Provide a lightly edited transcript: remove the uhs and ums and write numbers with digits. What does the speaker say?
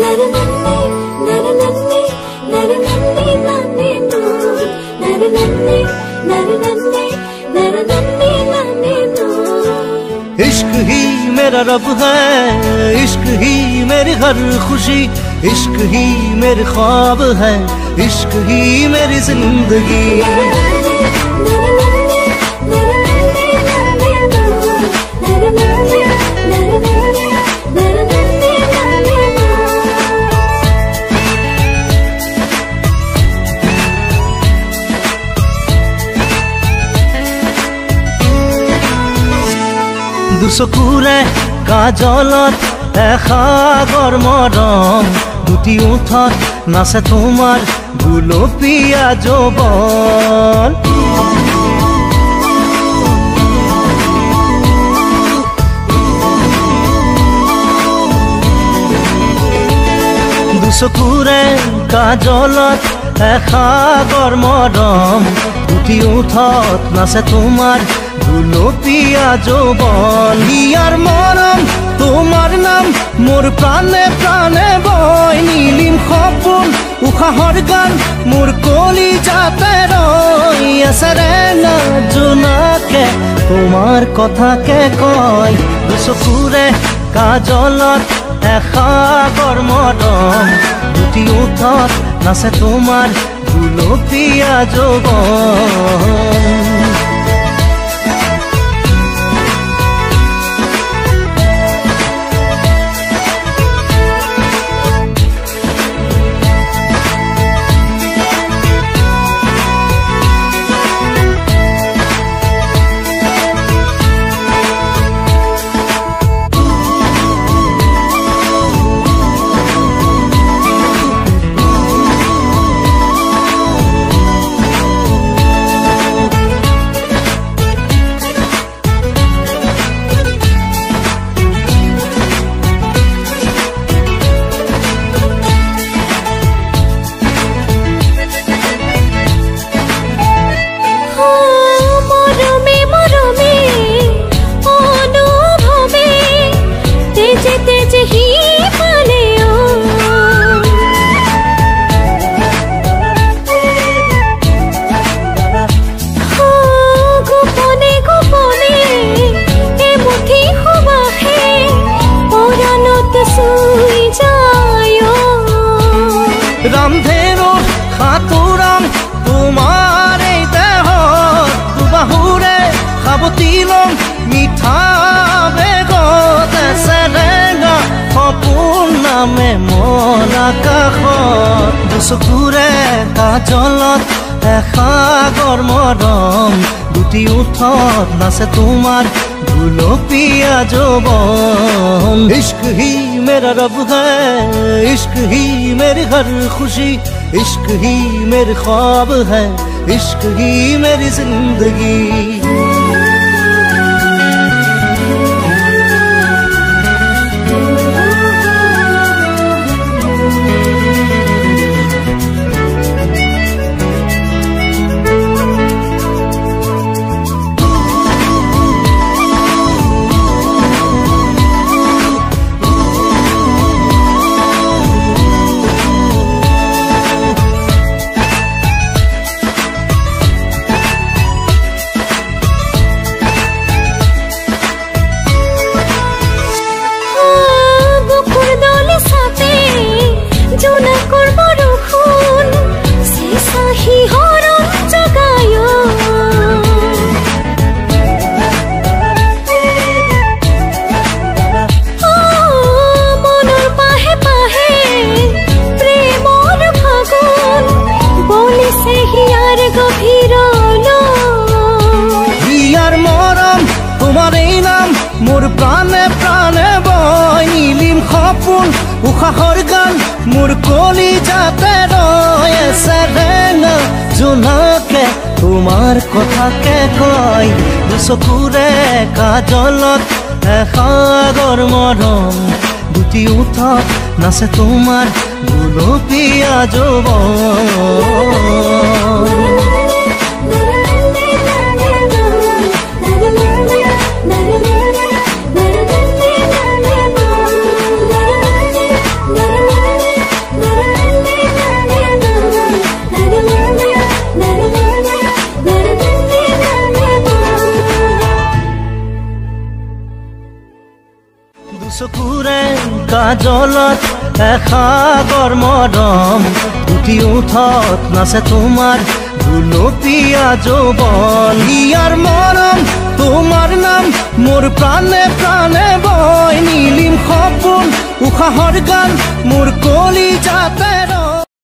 इश्क ही मेरा रब है, इश्क ही मेरी हर खुशी, इश्क ही मेरे ख्वाब है, इश्क ही मेरी जिंदगी। দুচকুৰে কাজলত এসাগৰ মৰম, দুটি ওঠত নাচে তোমাৰ গুলপীয়া যৌৱন। দুচকুৰে কাজলত এসাগৰ মৰম, দুটি ওঠত নাচে তোমাৰ গুলপীয়া যৌৱন। ইয়াৰ মৰম তোমাৰ নাম মোৰ প্ৰাণে প্ৰাণে বয়, নীলিম সপোন উশাহৰ গান মোৰ কলিজাতে ৰৈ আছে ৰেঙা জোনাকে তোমাৰ কথাকে কয়। দুচকুৰে কাজলত এসাগৰ মৰম, দুটি ওঠত নাচে তোমাৰ গুলপীয়া যৌৱন। ৰামধেনু সাঁতোৰাম তোমাৰ এই দেহত, দুবাহুৰে সাৱটি লম মিঠা বেগত, চেৰেঙা সপোন নামে মন আকাশত। দুচকুৰে কাজলত এসাগৰ মৰম, দুটি ওঠত নাচে তোমাৰ गुलोपिया যৌৱন। इश्क ही मेरा रब है, इश्क ही मेरी हर खुशी, इश्क ही मेरे ख्वाब है, इश्क ही मेरी जिंदगी। मोर प्राणे प्राणे बय नीलिम सपन उषाहर गान मोर कलिजाते रय सेरेना जोनाके तुमार कथाके कय चकुरे काजलत सागर मरम दुटी उठत नाचे तुमार गुलपिया যৌৱন। চকুৰে কাজলত এসাগৰ মৰম উঠি উঠত নাচে তোমাৰ গুলপীয়া যৌৱন ইয়াৰ মৰম তোমাৰ নাম মোৰ প্ৰাণে প্ৰাণে বয় নীলিম সপোন উশাহৰ গান মোৰ কলিজাতে